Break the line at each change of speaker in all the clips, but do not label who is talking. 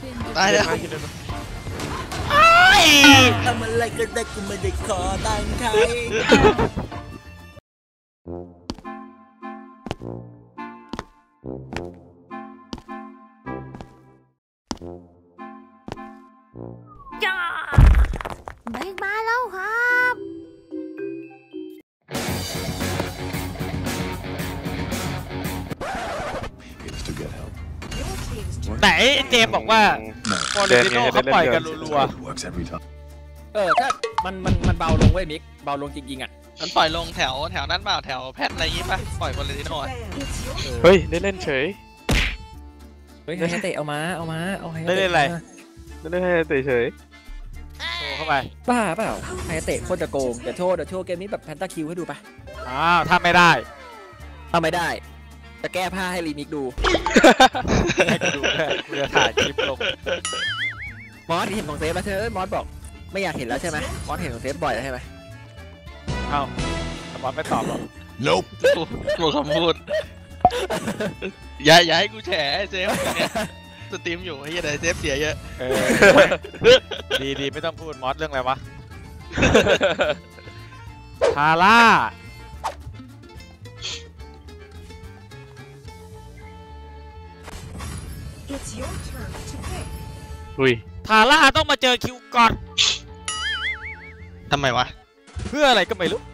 ตายแล้ว
ทำอะไรก็ได้กูไม่ได้ขอตังค์ใคร
จ้าเบรกมาแล้วครับ
ไหนเจมบอกว่าฟอร์เรนติโน่เขาปล่อยกันรัว
ถ้ามันเบาลงเว้ยมิกเบาลงจริงๆอ่ะ
มันปล่อยลงแถวนั้นเปล่าแถวแพทอะไรอย่างงี้ป่ะปล่อยบอลเลติโน่
เฮ้ยเล่นเฉย
เฮ้ยให้เตะเอาให้
ได้เล่นอะไร
เล่นให้เตะเฉย
โชว์เข้าไป
บ้าเปล่าให้เตะโคตรจะโกงเดี๋ยวโชว์เกมนี้แบบแพนตาคิวให้ดูไป
ถ้าไม่ได้
จะแก้ผ้าให้รีมิกดู
ให้ดูแค่กูจะถ่ายคลิปลง
มอสเห็นของเซฟแล้วใช่ไหมมอสบอกไม่อยากเห็นแล้วใช่ไหมมอสเห็นของเซฟบ่อยแล้วใช่ไหม
มอสไม่ตอบหรอก
หมดคำพูดอย่าให้กูแฉเซฟเนี่ยสตรีมอยู่ไอ้ยัยเซฟเสียเยอะ
ดีไม่ต้องพูดมอสเรื่องอะไรวะทาร่าทาร่าต้องมาเจอคิวก่อน
ทำไมวะ
เพื่ออะไรก็ไม่รู้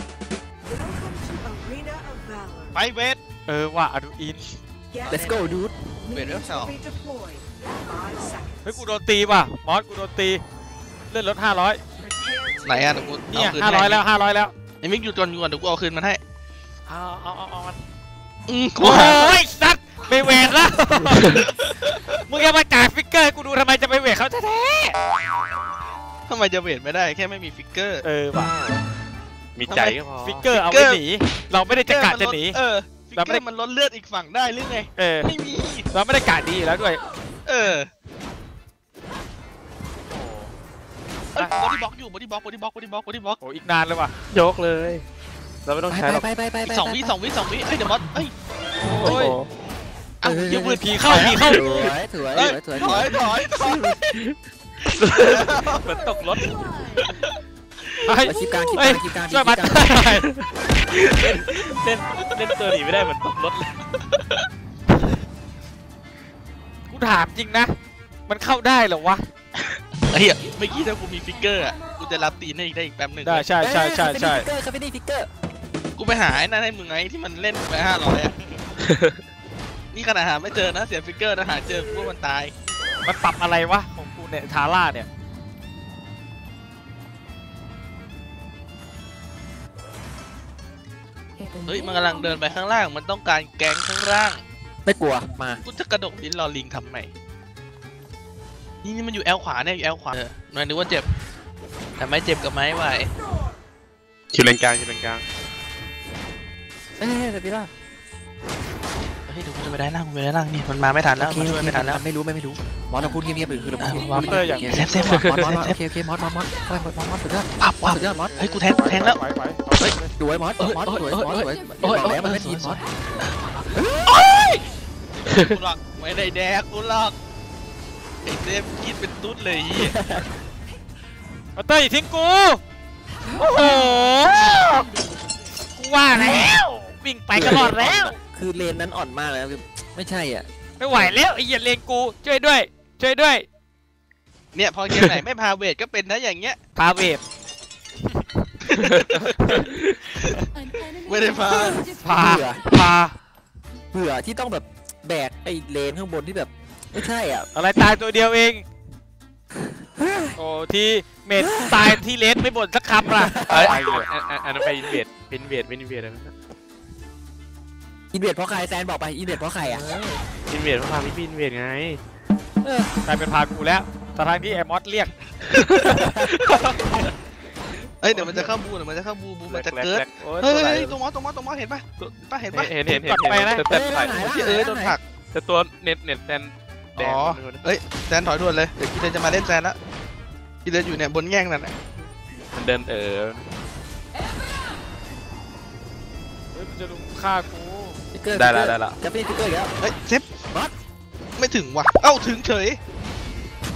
ไปเวท
ว่าอดูอิน
let's go dude
เวทเรื่องสอง
เฮ้ยกูโดนตีป่ะมอสกูโดนตีเลื่อนรถ500
ไหนอ่ะเดี๋ยวกู
เนี่ย500แล้ว
ไอ้มิกอยู่จนก่อนเดี๋ยวกูเอาคืนมันให้
เอามันโอ้ยสัตว์ไม่เวทแล้วมึงยังมาจ่ายฟิกเกอร์กูดูทำไมจะไปเวทเขาแท้
ทำไมจะเวทไม่ได้แค่ไม่มีฟิกเกอร์
ว่ะ
มีใจก็พอ
ฟิกเกอร์เอาไว้หนีเราไม่ได้จะกะจะหนี
ฟิกเกอร์มันลดเลือดอีกฝั่งได้หรือไงไม่มี
เราไม่ได้กะดีแล้วด้วย
บอดี้บล็อกอยู่บอดี้บล็อก
โอ้อีกนานเลยว่ะ
ยกเลยเราไม่ต้องใช้หรอก
ไป
2 วิเฮ้ยเดี๋ยวมอสเฮ้ย
ยังมือผีเข้า
ถอย
เหมือนตกรถ
คลิปกลาง
ช่วยมัด
เล่นตัวหนีไม่ได้เหมือนตกรถเลย
กูถามจริงนะมันเข้าได้เหรอวะ
เฮ้ยเมื่อกี้ถ้ากูมีฟิกเกอร์อ่ะกูจะรับตีนได้อีกแป๊บนึง
ได้ใช่
คาเฟนี่ฟิกเกอร์
กูไปหาไอ้นั่นให้มึงไงที่มันเล่นไป500อ่ะนี่ขนาดหาไม่เจอนะเสียฟิกเกอร์นะหาเจอกูว่ามันตาย
มันปรับอะไรวะของกูเนี่ยทาร่าเนี่ย
เฮ้ยมันกำลังเดินไปข้างล่างมันต้องการแก๊งข้างล่าง
ไม่กลัวมา
กูจะกระโดดลิ้นรอลิงทำไมนี่มันอยู่แอลขวาเนี่ยอยู่แอลขวาหน่อยนึกว่าเจ็บแต่ไม่เจ็บกับไม้ไหว
คิวเลนกลาง
เดี๋ยวพี่ล่ะ
เฮ้ยเดี๋ยวกูจะไปได้ล่างนี่มันมาไม่ทันแล้วมันช่วยไม่ทันแล้ว
ไม่รู้มอสเราพูดเงียบๆคือเราพูด
มอสอย่าง
เซฟโอเคมอสสุดยอดสุดยอดมอส
เฮ้ยกูแทงแล้ว
เฮ้ยดูไว้มอสสวยแล้วมันไม่ทีมอส
กูหลอกไม่ได้แดกกูหลอกไอ้เซฟคิดเป็นตุ๊ดเลย
มาเตอร์อย่าทิ้งกูโอ้โหกูว่าแล้ววิ่งไปก็รอดแล้ว
คือเลนนั้นอ่อนมากเลยคือไม่ใช่อ่ะ
ไม่ไหวแล้วไอ้เหยียดเลนกูช่วยด้วย
เนี่ยพอเกมไหนไม่พาเวทก็เป็นนะอย่างเงี้ย
พาเวท
ไม่ได้พา
เผื่อที่ต้องแบบแบกไอ้เลนข้างบนที่แบบไม่ใช่อ่ะ
อะไรตายตัวเดียวเองโอ้ที่เมดตายที่เลนไม่บ่นสักคำล่ะ
อันนั้นไปอินเวดอะไร
อินเวดเพราะใครแซนบอกไปอินเวดเพราะใครอ่ะ
อินเวดเพราะพาพี่อินเวดไง
กลายเป็นพากูแล้วแต่ทางที่แอมอสเรียก
เดี๋ยวมันจะเข้าบูมันจะเกิดเฮ้ยตัวมอสเห็นปะเห็น
ไปนะ
โดนผัก
แต่ตัวเน็ตแซนแดง
แซนถอยด่วนเลยเดี๋ยวกิเลนจะมาเล่นแซนแล้วกิเลนอยู่เนี่ยบนแง่งนั่นแหละ
มันเดิน
มันจะลุมฆ่ากู
ได้ละ
จะเป็นฟิกเกอร์แล้ว
เซฟมอสไม่ถึงว่ะเอ้าถึงเฉย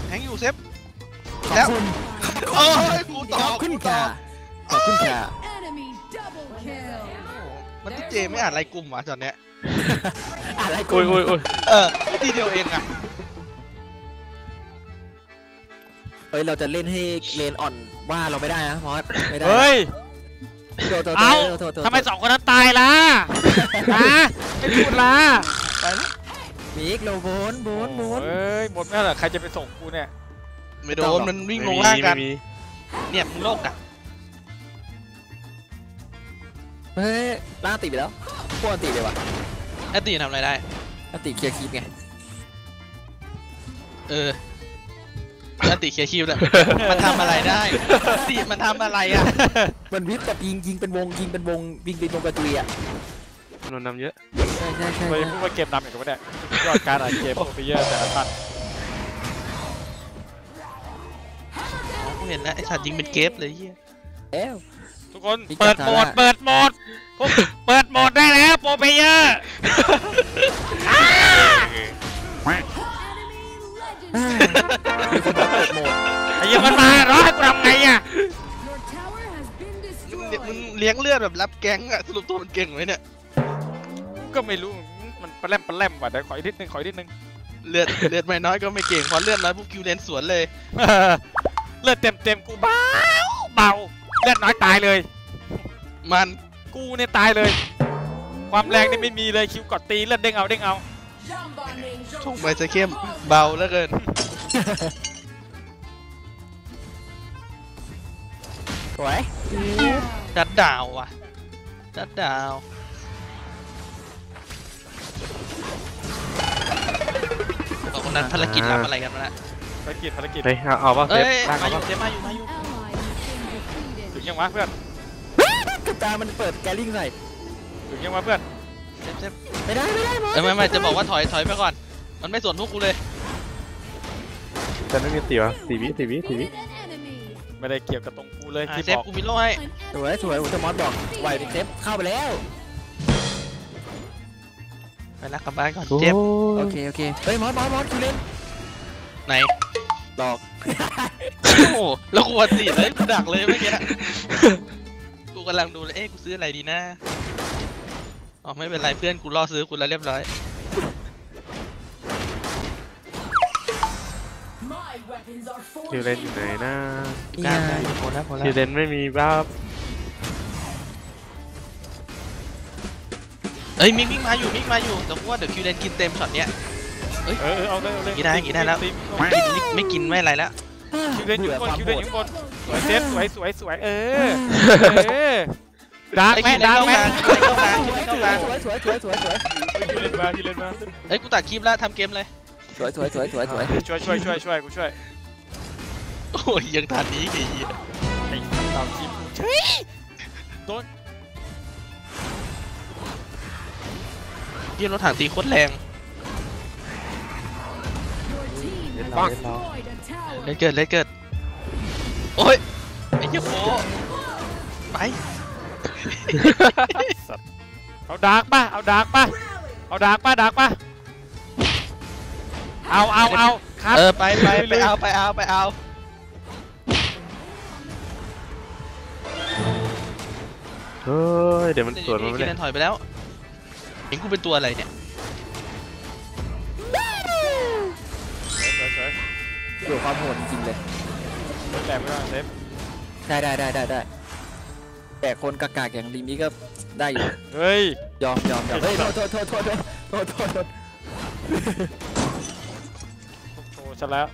แทงอยู่เซฟ
ขอบ
แล้ว
คุณ
โอ้ยกูต่อ
ขอบคุณค่ะขอบคุณค่ะ
มันที่เจไม่อ่านไลน์กลุ่มวะตอนเนี้ย
อะไรกู
อุ้ย
ทีเดียวเองอะ
เฮ้ยเราจะเล่นให้เลนอ่อนว่าเราไม่ได้นะมอสไม่ได้
เฮ้ย
โทษ
เอ้า
โทษ
ทำไม2 คนนั้นตายล่ะฮะไม่พูดล่ะ
ไปแล้ว
มิกเราโบน
เฮ้ยหมดแล้วเหรอใครจะไปส่งกูเนี่ย
ไม่โดนมันวิ่งลงล่างกัน
ไม่มี
เนี่ยมึงโลกอะ
เฮ้ยล่างติดไปแล้วพวกติดเลยวะ
แอตตี้ทำอะไรได้
ติดเคลียร์คีบไง
แอตตี้เคลียร์คิวเนี่ยมันทำอะไรได้แอตตี้มันทำอะไรอะ
มันวิบแบบยิงเป็นวงยิงเป็นวงกระจุยอ่ะ
โดนนำเยอะ
ใช่
ไปพูดว่าเกมนำอย่างกับว่าเนี่ยยอดการอ่านเกมโอเปเยอร์แต่ละท่าน
กูเห็นแล้วไอ้สัตว์ยิงเป็นเกฟเลยเฮีย
แล้ว
ทุกคนเปิดโหมดพวกเปิดโหมดได้แล้วโปรเปเยอร์
มีคนบอกเปิดโหมด
ไอ้เหี้ยังมันมาร้อยกูทำไงอ่ะ
มึงเลี้ยงเลือดแบบรับแก๊งอะสรุปตัวมันเก่งไหมเนี่ย
ก็ไม่รู้มันปลาแลมว่ะเดี๋ยวขออีกนิดนึง
เลือดไม่น้อยก็ไม่เก่งพอเลือดน้อยพวกคิวเลนสวนเลย
เลือดเต็มกูเบาเลือดน้อยตายเลย
มัน
กูเนี่ยตายเลย ความแรงนี่ไม่มีเลยคิวกดตีเลือดเด้งเอา
ช่วงใบจะเข้มเบาเหลือเกิน
สวย
จัดดาวว่ะจัดดาวเอาคนนั้นภารกิจรับอะไรกันมาละ
ภารกิจ
เฮ้ยเอาป่ะเซ
เอ้
ฟ
ย
ล่าง
มา
เอา
อยู่
ป่ะ
เดี๋ยวมาอยู่
ถึงยังวะเพื่อน
กระจามันเปิดแกลิ่งใส่
ถึงยังวะเพื่อน
เซฟ
ไม่ได้มอส
ไม่จะบอกว่าถอยไปก่อนมันไม่สนพวกกูเลย
แต่ไม่มีตีวะตีวิ
ไม่ได้เกี่ยวกับตรงกูเลยที่
เซฟ
บอก
กูมีโล่ให้
สวยผมจะมอสบอกไหวเป็นเซฟเข้าไปแล้ว
ไปรักกลับบ้านก่อน
โอ้
เจ็บ
โอเคเฮ้ยมอสคิวเล่น
ไหน
หลอก
โอ้โหแล้วกูวันตีเลยกูดักเลยเมื่อกี้กูกำลังดูเลยกูซื้ออะไรดีนะอ๋อไม่เป็นไรเพื่อนกูรอซื้อกูแล้วเรียบร้อย
คิวเลนอยู่ไหนนะ
การได้พอแล้ว
คิวเลนไม่มีบ้า
เอ้ยมิกมาอยู่แต่กูว่าเดี๋ยวคิวเลนกินเต็มช็อตเนี้ย
เอาเลย
กินได้แล้วไม่กินไม่อะไรแล้ว
คิวเล่นอยู่บนสวยเซฟสวยดาร์กไหม
เข้ากลาง
สวย
คิวเล่นมา
เอ้ยกูตัดคลิปแล้วทำเกมเลย
ช่วย
ช่วยกูช่วย
โอ้ยยังทันนี้ไอ้เหี้ย
ไอ้ตามทีมโดน
เหี้ยรถถังตีโคตรแรง
เล่นเรา
เลยเกิดโอ้ยไอ้เหี้ยโฟไป
เอาดาร์กป่ะเอาครับ
ไปเอา
เฮ้ยเดี๋ยวมันสวนมาไม่
คิว
ได้
เลนถอยไปแล้วเห็นกูเป็นตัวอะไรเนี่ย
สวย
ดูความโหดจริงเลย
แต่ไม่ต้องเซฟ
ได้แต่คนกากอย่างดีนี้ก็ได้อยู่
เฮ้ย
ยอมเฮ้ยโทษ
โชว์ซะแล้ว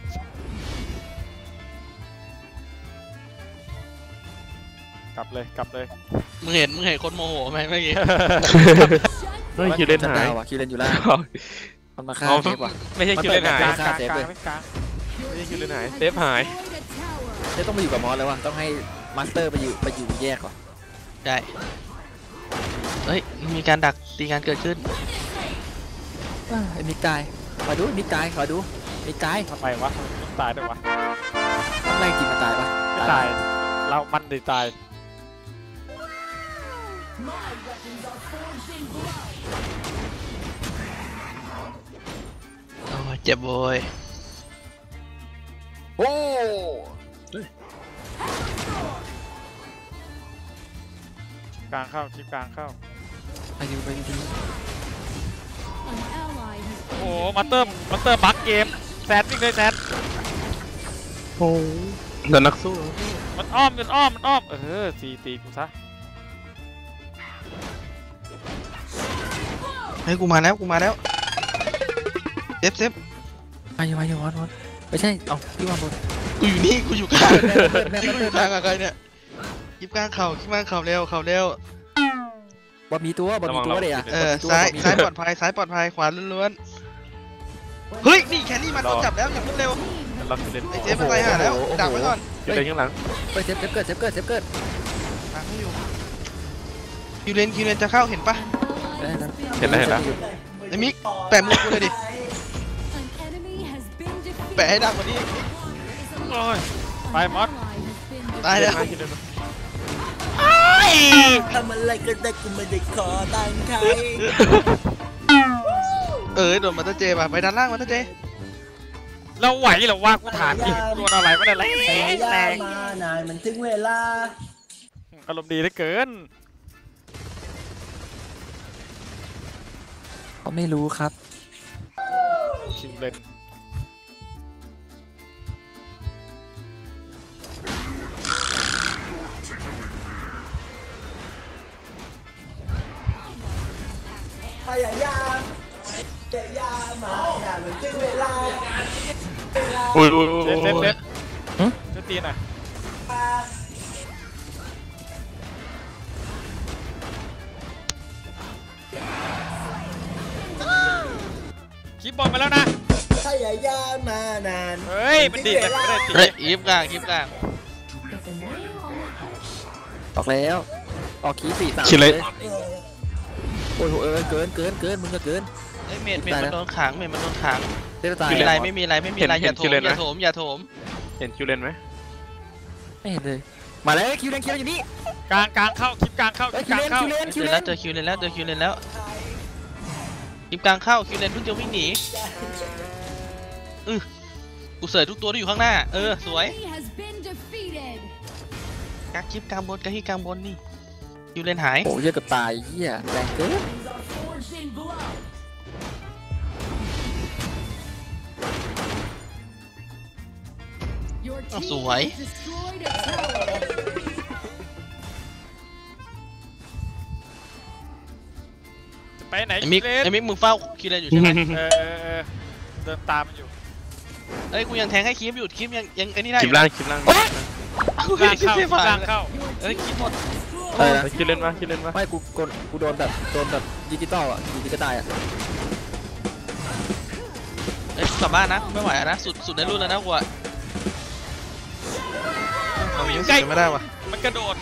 กลับเลย
มึงเห็นคนโมโหไหมเมื่อกี้
เฮ้ยคิวเลนหาย
คิวเล่นอยู่ล่างมันมาฆ่าเซฟว่ะ
ไม่ใช่คิวเลนหาย
มัน
ไม่
เปิด
ใช่คิวเลนหายเซฟหาย
เซฟต้องมาอยู่กับมอสแล้วว่ะต้องให้มาสเตอร์ไปอยู่แยกก่อน
ได้เฮ้ยมีการดักตีการเกิดขึ้น
ไอ้มิกตายขอดูมิกตายมิกตาย
ทำไมวะต้องตายด้วยวะ
ต้องไล่จริงมันตายปะ
ไม่ตายเรามันได้ตาย
โอ้ยเจ็บโวย
โอ้
กลางเข้าชิปกลางเข้า
ไปดูไปดู
โอ้โหมาสเตอร์บัคเกมแซดวิ่งเลยแซด
โอ้เดินนักสู้
มันอ้อมตีกูซะ
เฮ้ยกูมาแล้วเซฟ
มาอยู่วอนไม่ใช่เอาพี่วางบน
กูอยู่นี่กูอยู่กลาง
แม่
กูอยู่กลางกับใครเนี่ยยิบกลางเข่าเร็ว
บอลมีตัวเลยอ่ะ
ซ้ายปลอดภัยขวาล้วนๆเฮ้ยนี่แครี่มันโดนจับแล้วอย่าเพิ่งเร็ว
ล็อกคิวเลน
ไอเจฟมันตายห่าแล้วดักไว้ก่อน
คิวเลนข้างหลัง
ไปเซฟเกิด
ดักให้อยู่คิวเลนจะเข้าเห็นปะ
เห็นแล้ว
ไอ้มิกแปะมือกูเลยดิแปะให้ดังกว่านี้
โอ้ยไปมอส
ตายแล้ว
คิวเลน
ทำอะไรก็ได้กูไม่ได้ขอตังค์ใคร
โดนมาตาเจป่ะไปด้านล่างมาตาเจ
เราไหวเหรอวะกูถามจริงโดนอะไรไม่ได้แรง
มานานมันถึงเวลา
อารมณ์ดีเหลือเกิน
เขาไม่รู้ครับ
คิวเลน
พยายามมานานมันถึงเวลา
อุ้ย
เซฟจะตีหน่อยคลิปบอลมาแล้วนะ
พยายามมานาน
เฮ้ยมันดีแต่ไม่ได้ตี
เฮ้ยยิบกลาง
ออกแล้วออกขี4-3
คิวเลน
โอ้โหเกินมึงก็เกิน
ไอ้เมดมันโดนขัง
เต้นตาย
ไม่มีอะไรอย่าโถม
เห็นคิวเลนไหม
ไม่เห็นเลยมาแล้วคิวเลนอยู่นี่
กลางเข้าคลิปกลางเข้าคลิปกลางเข้า
เจอคิวเลนแล้วยิบกลางเข้าคิวเลนเพิ่งจะวิ่งหนีกูเสิร์ชทุกตัวที่อยู่ข้างหน้าสวยกักคลิปกลางบนนี่คิวเลนหาย
โอ้เยอะกับตายเหี้ยแรงเกิน
สวย
จะไปไหน
ไอ้มิก
คิวเลน
มึงเฝ้าคิวเลนอยู่ใช่ไหม
เดินตามมันอยู่
เอ้ยกูยังแทงให้คลิปอยู่คลิปยังไอ้นี่ได้
คลิปล่าง
กลางเข้าคลิปกลางเข้า
คลิปหมด
คิวเลนมา
ไม่กูโดนแบบดิจิตอลอ่ะอยู่ดีก็ตายอ่ะ
กลับบ้านนะไม่ไหวนะสุดในรุ่นแล้วนะกูอะเอาอยู่ใกล้ไม่ได้ว่ะ
มันกระโดด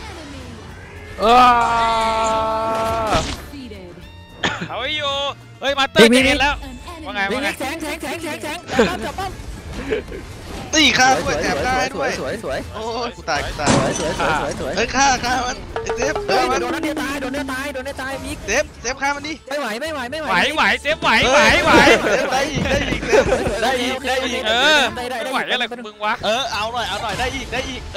เอาไว้อยู่เฮ้ยมาเตอร์เห็นแล้วว่าไง
แสงจับป้อม
ตีฆ่าด้วยแถบได้ด้วย
สวย
โอ้ยกูตาย
สวย
เฮ้ยฆ่ามันไอ้เซฟ
เฮ้ยโดนนั่นเดียวตายมิก
เซฟฆ่ามันดิ
ไม่ไหว
ไหวเซฟไหว
ได้อีก
ไม่ไหวอะไรของมึงวะ
เอาหน่อยได้อีก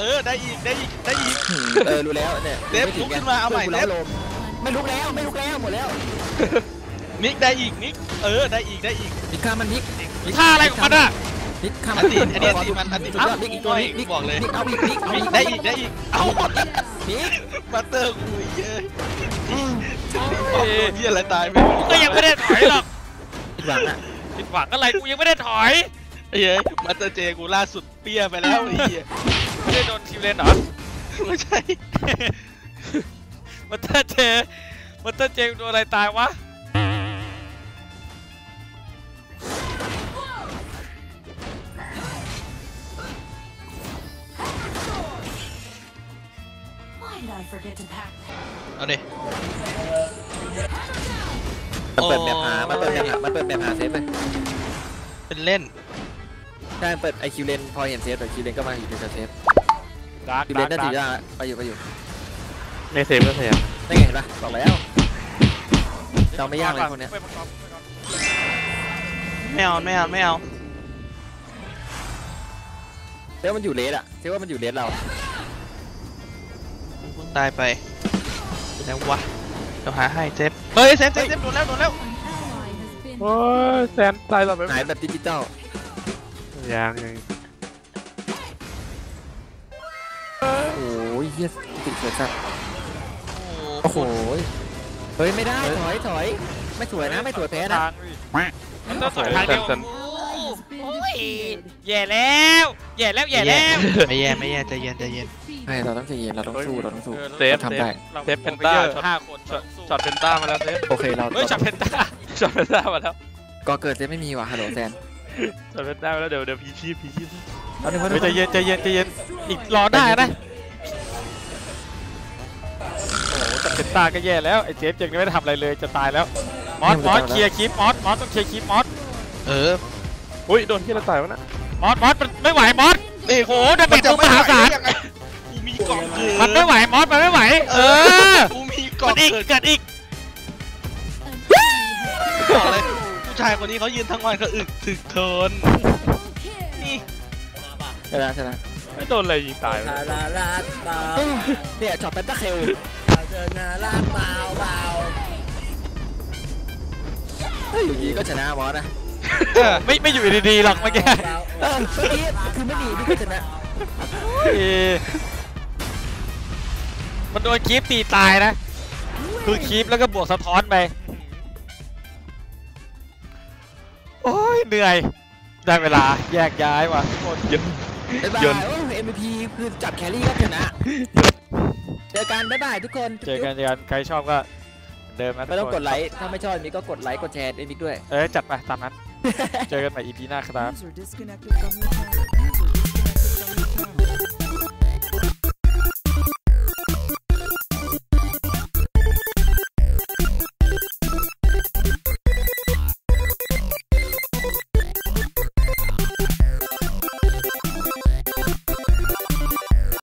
รู้แล้วเนี่ย
เซฟลุกขึ้นมาเอาใหม่เซฟ
ไม่ลุกแล้วหมดแล้ว
มิกได้อีกมิกได้อีก
มิกฆ่ามันมิก
ท่าอะไรของมันอะ
มิกฆ่า
อั
มัน น
ตีอันนี้ตีมันอันตีมัน
มิกอีกตัวมิก
บอกเลย
มิกเอาอีกมิก
ได้อีกเอา
มิก
บัตเตอร์กูเยอะเหี้ยอะไรตายไป
ก็ยังไม่ได้ถอยหรอก
ผิดหวังอ่ะ
ผิดหวังอะไรกูยังไม่ได้ถอย
เฮ้ยบัตเตอร์เจกูล่าสุดเปี้ยไปแล้วไอ้เหี้ย
ไม่ได้โดนคิวเลนเหรอ
ไม่ใช่
มัตเตอร์เจโดนอะไรตายวะ
เอาดิ
มันเปิดแมปหาเซฟเลย
เป็นเล่น
ใช่เปิดไอคิวเลนพอเห็นเซฟแต่คิวเลนก็มาอยู่ในเซฟ
ดาร์ก
คิวเลนน่าจะยากไปอยู่
ในเซฟก็พยายาม
ได้ไงเห็นปะบอกแล้วเราไม่ยากเลยคนเนี้ย
ไม่เอา
ซฟมันอยู่เลสอะเซฟว่ามันอยู่เลสเรา
กูเพิ่งตายไปแล้ววะเดี๋ยวหาให้เซฟเฮ้ยเซฟโดนแล้ว
โอ้ยแซนตายต่อไป
หายแบบดิจิตอล
ยัง
โอ้ยเฮียติดเสือสัตว์โอ้โหเฮ้ยไม่ได้ถอยไม่สวยนะไม่สวยแพ้นะ
ทางดิมันต้องสวยทางเดียวโอ้ยแย่แล้วแย่แล้ว
ไม่แย่ใจเย็น
ไม่เราต้องใจเย็นเราต้องสู้เราต้องสู้
เซฟ
ทำได้
เซฟเพนต้า
5 คน
ช็อตเพนต้ามาแล้วเซฟ
โอเคเรา
เฮ้ยจับเพนต้า
ช็อตเพนต้ามาแล้ว
ก็เกิดเซฟไม่มีว่ะฮัลโหลแซน
ช็อตเพนต้ามาแล้วเดี๋ยวพีชีพ
เอาหนึ่ง
เฮ้ยใจเย็นอีกรอได้นะโอ้โหจับเพนต้าก็แย่แล้วไอ้เจฟยังไม่ได้ทำอะไรเลยจะตายแล้วมอสเคลียร์คลิปมอสต้องเคลียร์คลิปมอส
อุ้ยโดนที่เราต่อยวะนะ
มอสมันไม่ไหวมอสนี่โหดาเมจกูมหาศาล
กูมีเกาะเกิด
มันไม่ไหวมอสมันไม่ไหว
กูมี
เกิ
เกาะ
ดอีก
เกิด
เกิดอีก
บอกเลยผู้ชายคนนี้เขายืนทั้งวันเขาอึดถึกทนนี่
ชนะ
ไม่โดนอะไรยิงตาย
ลาลาลาเบา
เนี่ยช็อตเป็นตะเคล
เดินนาลาเบาเบา
อยู่ดีก็ชนะมอสนะ
ไม่อยู่ดีๆหรอกเมื่อกี้
เมื่อกี้คือไม่ดีนี่ก็ชนะ
มันโดนคลิปตีตายนะคือคลิปแล้วก็บวกสะท้อนไปโอ้ยเหนื่อยได้เวลาแยกย้ายว่ะทุกคน
บ๊ายบายMVP คือจับแครี่ก็ชนะเจอกันบ๊ายบายทุกคน
เจอกันใครชอบก็เดิมนะ
ไม่ต้องกดไลค์ถ้าไม่ชอบมีก็กดไลค์กดแชร์ด้วย
จัดไปตามนั้น เจอกันใหม่ EP หน้าครับ
User disconnected from your channel. User